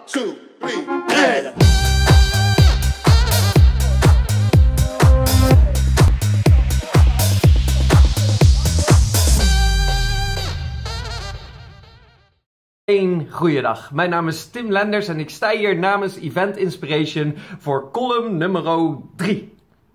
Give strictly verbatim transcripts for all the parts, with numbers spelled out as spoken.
two, three, and... Een goeiedag, mijn naam is Tim Lenders en ik sta hier namens Event Inspiration voor column nummer drie.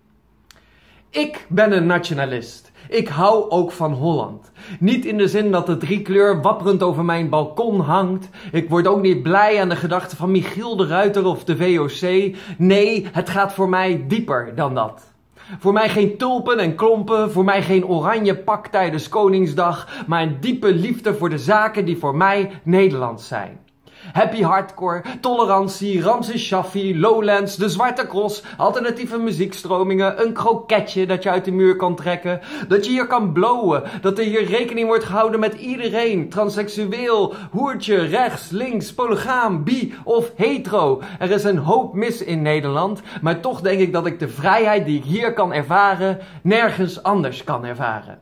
Ik ben een nationalist. Ik hou ook van Holland. Niet in de zin dat de driekleur wapperend over mijn balkon hangt. Ik word ook niet blij aan de gedachte van Michiel de Ruiter of de V O C. Nee, het gaat voor mij dieper dan dat. Voor mij geen tulpen en klompen, voor mij geen oranje pak tijdens Koningsdag, maar een diepe liefde voor de zaken die voor mij Nederlands zijn. Happy hardcore, tolerantie, Ramses Shaffi, Lowlands, de Zwarte Cross, alternatieve muziekstromingen, een kroketje dat je uit de muur kan trekken, dat je hier kan blowen, dat er hier rekening wordt gehouden met iedereen, transseksueel, hoertje, rechts, links, polygaam, bi of hetero. Er is een hoop mis in Nederland, maar toch denk ik dat ik de vrijheid die ik hier kan ervaren, nergens anders kan ervaren.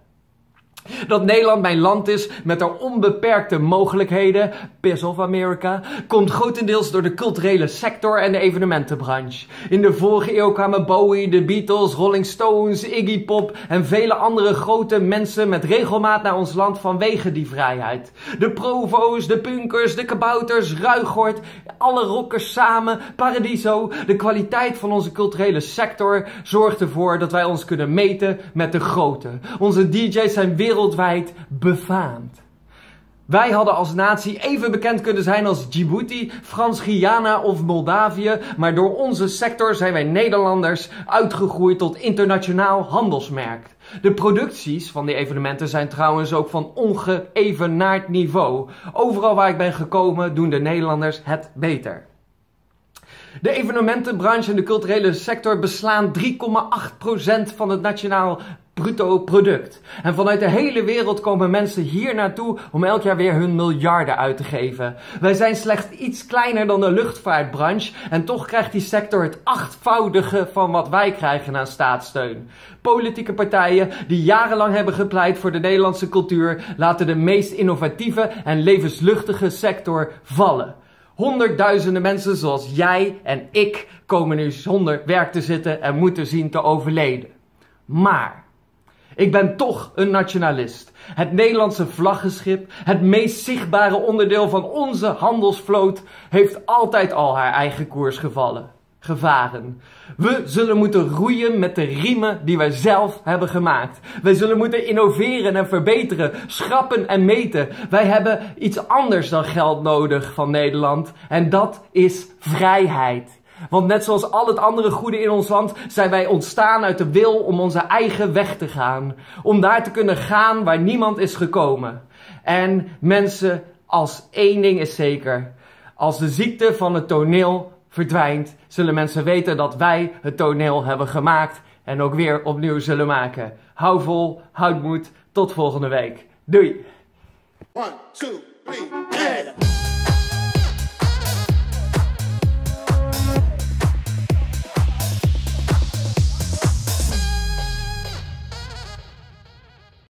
Dat Nederland mijn land is met haar onbeperkte mogelijkheden, piss off America, komt grotendeels door de culturele sector en de evenementenbranche. In de vorige eeuw kwamen Bowie, de Beatles, Rolling Stones, Iggy Pop en vele andere grote mensen met regelmaat naar ons land vanwege die vrijheid. De provo's, de punkers, de kabouters, Ruigoort, alle rockers samen, Paradiso. De kwaliteit van onze culturele sector zorgt ervoor dat wij ons kunnen meten met de grote. Onze D J's zijn weer wereldwijd befaamd. Wij hadden als natie even bekend kunnen zijn als Djibouti, Frans-Guyana of Moldavië, maar door onze sector zijn wij Nederlanders uitgegroeid tot internationaal handelsmerk. De producties van die evenementen zijn trouwens ook van ongeëvenaard niveau. Overal waar ik ben gekomen doen de Nederlanders het beter. De evenementenbranche en de culturele sector beslaan drie komma acht procent van het nationaal bruto product. En vanuit de hele wereld komen mensen hier naartoe om elk jaar weer hun miljarden uit te geven. Wij zijn slechts iets kleiner dan de luchtvaartbranche en toch krijgt die sector het achtvoudige van wat wij krijgen aan staatssteun. Politieke partijen die jarenlang hebben gepleit voor de Nederlandse cultuur laten de meest innovatieve en levensluchtige sector vallen. Honderdduizenden mensen zoals jij en ik komen nu zonder werk te zitten en moeten zien te overleven. Maar ik ben toch een nationalist. Het Nederlandse vlaggenschip, het meest zichtbare onderdeel van onze handelsvloot, heeft altijd al haar eigen koers gevallen, gevaren. We zullen moeten roeien met de riemen die wij zelf hebben gemaakt. Wij zullen moeten innoveren en verbeteren, schrappen en meten. Wij hebben iets anders dan geld nodig van Nederland en dat is vrijheid. Want net zoals al het andere goede in ons land zijn wij ontstaan uit de wil om onze eigen weg te gaan. Om daar te kunnen gaan waar niemand is gekomen. En mensen, als één ding is zeker. Als de ziekte van het toneel verdwijnt, zullen mensen weten dat wij het toneel hebben gemaakt. En ook weer opnieuw zullen maken. Hou vol, houd moed, tot volgende week. Doei! One, two, three, and...